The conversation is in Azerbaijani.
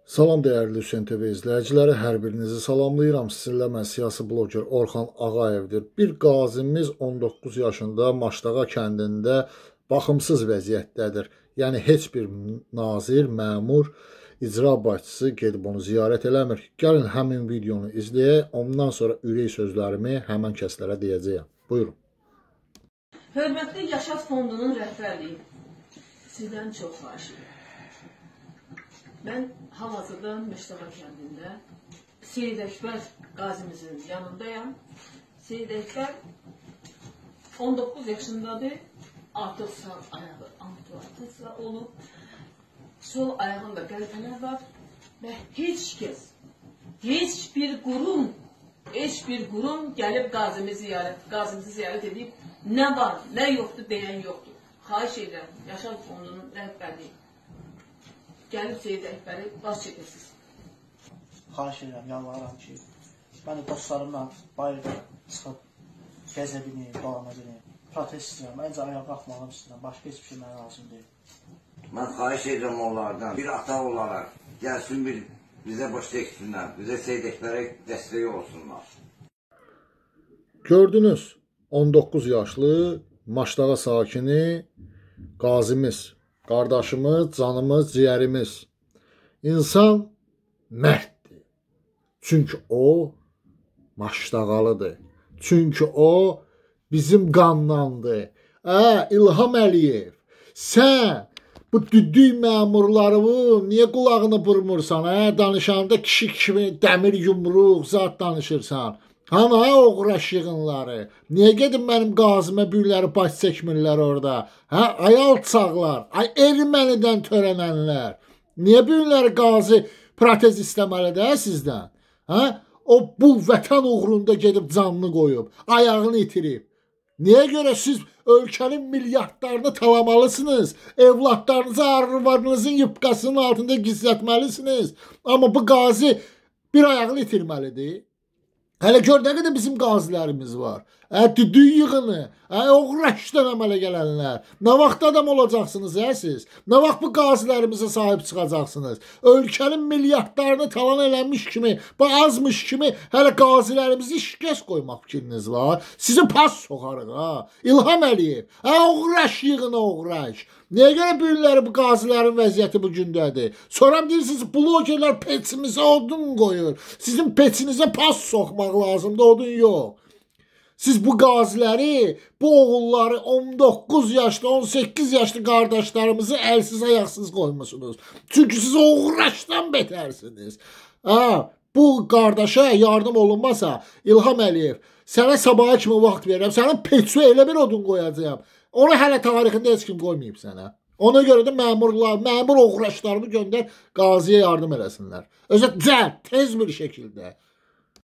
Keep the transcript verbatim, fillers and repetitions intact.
Salam dəyərli Hüseyn T V izləyiciləri, hər birinizi salamlayıram. Sizinlə mən siyasi bloger Orxan Ağayevdir. Bir qazimiz on doqquz yaşında Maşdağa kəndində baxımsız vəziyyətdədir. Yəni heç bir nazir, məmur, icra başçısı gedib onu ziyarət eləmir. Gəlin həmin videonu izləyək. Ondan sonra ürək sözlərimi həmən kəslərə deyəcəyəm. Buyurun. Hörmətli Yaşad Fondunun rəhbərliyi, sizdən çox xahiş edirəm. Mən hal-hazırda Məşdağa kəndində Seyid Əkbər qazimizin yanındayam. Seyid Əkbər on doqquz yaşındadır, artıq sağ ayağı amputasiya olub, sol ayağında qəlpələr var və heç kəs, heç bir qurum, heç bir qurum gəlib qazimizi ziyarət, qazimizi ziyarət edib, nə var, nə yoxdur deyən yoxdur. Xahiş edirəm, Yaşad Fondunun rəhbərliyi. Gəlib Seyid Əkbəri baş çəkəsiniz. Xahiş edirəm, yalvarıram ki, mən dostlarımla bayırda çıxıb gəzə bileyim, dolana bileyim. Protest istəyirəm, məncə ayağa qalxmalım sizdən, başqa heç bir şey mənə lazım deyil. Mən xahiş edirəm onlardan, bir ata olaraq gəlsin bir bizə baş çəksinlər, bizə Seyid Əkbərə dəstək olsunlar. Gördünüz, on doqquz yaşlı Maşdağa sakini qazimiz. Qardaşımız, canımız, ciyərimiz. İnsan mərddir. Çünki o Maşdağalıdır. Çünki o bizim qandandır. Ə, İlham Əliyev, sən bu düdük məmurlarını niyə qulağını vurmursan? Ə, danışanda kişi kimi dəmir yumruq, zat danışırsan. Hana oğraş yığınları. Niyə gedin mənim qazimə büyüləri baş çəkmirlər orada? Hə, ay alçaqlar, ay ermənidən törənənlər. Niyə büyüləri qazi protez istəməlidir hə, sizdən? Hə? O bu vətən uğrunda gedib canını qoyub, ayağını itirib. Niyə görə siz ölkənin milyardlarını talamalısınız? Evlatlarınızı, arvarınızın yıpqasının altında gizlətməlisiniz. Amma bu qazi bir ayağını itirməlidir. Hələ gör nə qədər bizim qazilərimiz var. Hə, düdük yığını, hə, oğraşdan əmələ gələnlər. Nə vaxt adam olacaqsınız, hə, siz? Nə vaxt bu qazilərimizə sahib çıxacaqsınız? Ölkənin milyardlarını talan eləmiş kimi, bu azmış kimi hələ qazilərimizi şikəst qoymaq fikriniz var. Sizi pas soxarıq, ha. İlham Əliyev, hə, oğraş yığını, oğraş. Niyə görə büyünləri bu qazilərin vəziyyəti bu gündədir? Sonra deyirsiniz, blogerlər peçimizə odun qoyur. Sizin peçinizə pas soxmaq lazımdır, odun yox. Siz bu qaziləri, bu oğulları on doqquz yaşlı, on səkkiz yaşlı qardaşlarımızı əlsiz ayaqsız qoymuşsunuz. Çünki siz oğraşdan betərsiniz. Ha, bu qardaşa yardım olunmasa, İlham Əliyev, sənə sabaha kimi vaxt verirəm, sənin peçu elə bir odun qoyacağım. Onu hələ tarixində heç kim qoymayıb sənə. Ona görə də məmurlar, məmur oğraşlarını göndər, qaziyə yardım eləsinlər. Özə cəld, tez bir şəkildə.